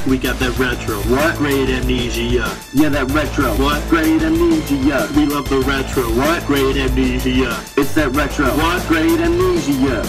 We got that retro. What? Great amnesia. Yeah, that retro. What? Great amnesia. We love the retro. What? Great amnesia. It's that retro. What? Great amnesia.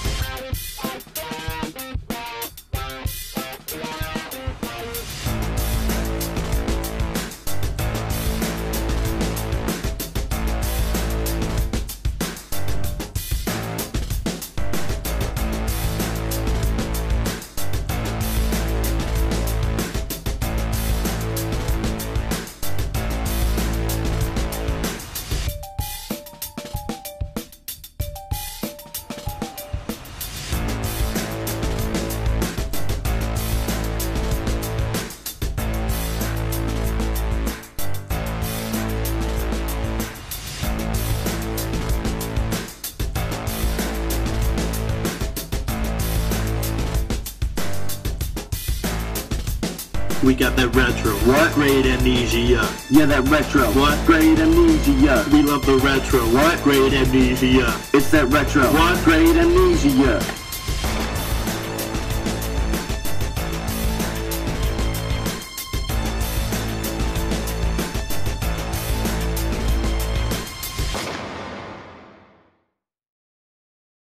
We got that retro. What? Great amnesia. Yeah, that retro. What? Great amnesia. We love the retro. What? Great amnesia. It's that retro. What? Great amnesia.